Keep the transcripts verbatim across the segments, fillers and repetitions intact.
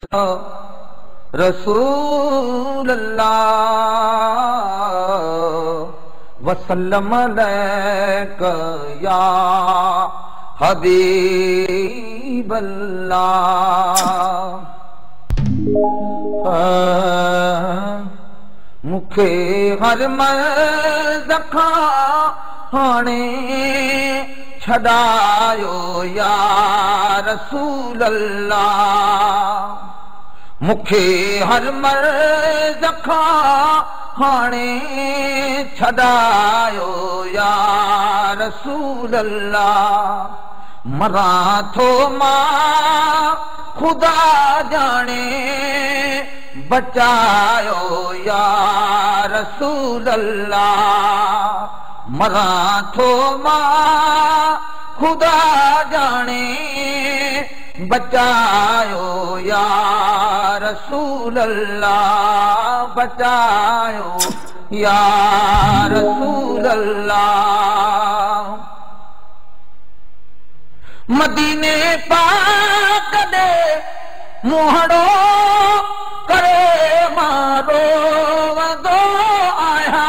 रसूल अल्लाह वसल्लम अलैका या हबीब अल्लाह। मुखे हर मर्द खाने छड़ायो या रसूल अल्लाह। मुखे हर मर्द खाने छड़ायो या रसूल अल्लाह। मरा थो मां खुदा जाने बचायो या रसूल अल्लाह। मरा थो मां खुदा जाने बचायो या रसूल अल्लाह। बचायो या रसूल अल्लाह। मदीने पाक दे मोहड़ो करे मारो वदो आया।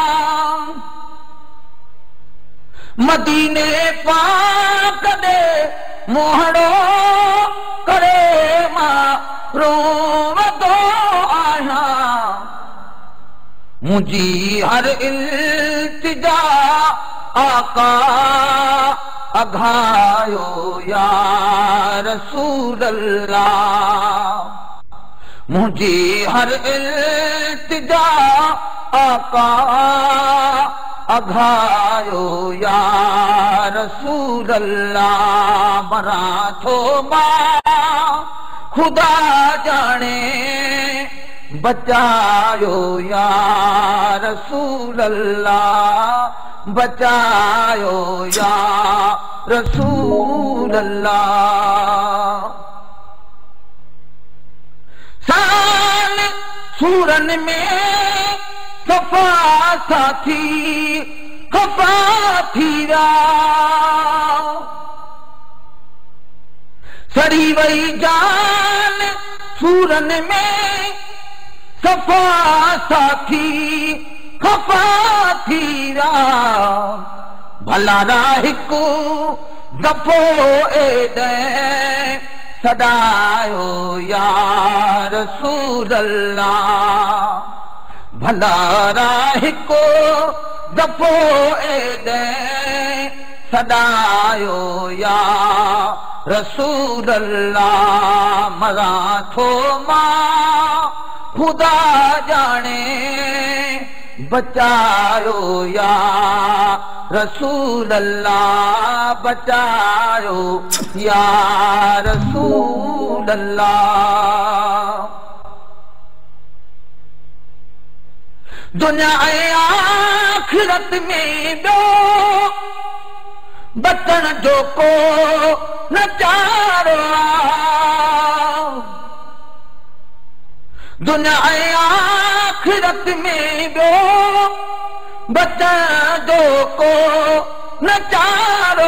मदीने पाक दे मोहड़ो करे मारो वदो आया। मुझी हर इल्तिजा आका अघायो या रसूल अल्लाह। मुझी हर इल्तिजा आका अघायो या रसूल अल्लाह। मरा थो मां खुदा जाने बचायो या रसूल अल्लाह। बचायो या रसूल अल्लाह। साल सूरन में सफा साथी खफा थीरा। सड़ी वई जान सूरन में सफा साथी खफा थीरा। भला राहिको दफ़ो एॾे सदायो या रसूल अल्लाह। भला राहिको दफ़ो एॾे सदायो या रसूल अल्लाह। मरा थो मां खुदा जाने बचायो या रसूल अल्लाह। बचायो या रसूल अल्लाह। दुनिया आखिरत में दो बचन जो को न चारो। दुनिया आखिरत में दो बचन जो को न चारो।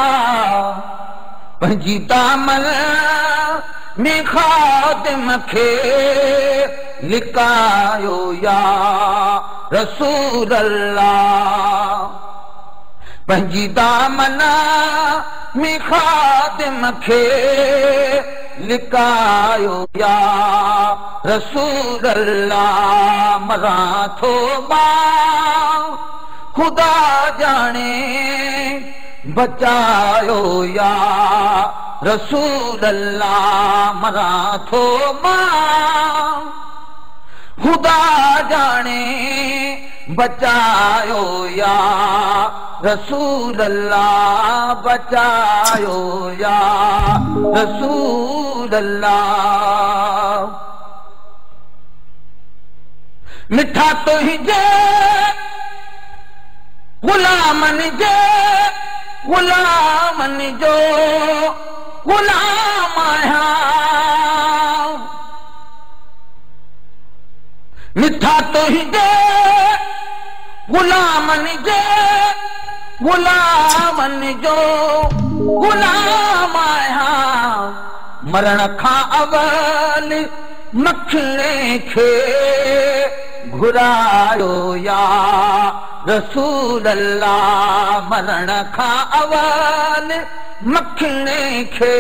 पंहिंजी दामन में खादिम खे लिकायो या रसूल अल्लाह। पंहिंजी दामन में खादिम खे लिकायो या रसूल अल्लाह। मरा थो मां खुदा जाने बचायो या रसूल अल्लाह। मरा थो मां खुदा जाने बचायो या रसूल अल्लाह। बचायो या रसूल अल्लाह। मिठा तो ही जे गुलामन जे गुलामन जो गुलाम आया। मिठा तो ही जे गुलामन जे गुलामन जो गुलाम आया। मरण खां अवल मखणे खे घुरायो या रसूल अल्लाह। मरण खां अवल मखणे खे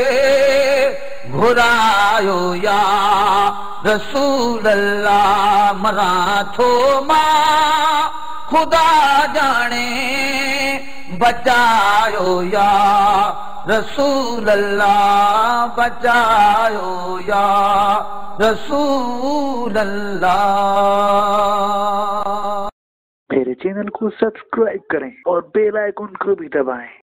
घुरायो या रसूल अल्लाह। मरां थो मां खुदा जाने बचायो या रसूल अल्लाह, बचायो या रसूल अल्लाह। मेरे चैनल को सब्सक्राइब करें और बेल आइकन को भी दबाएं।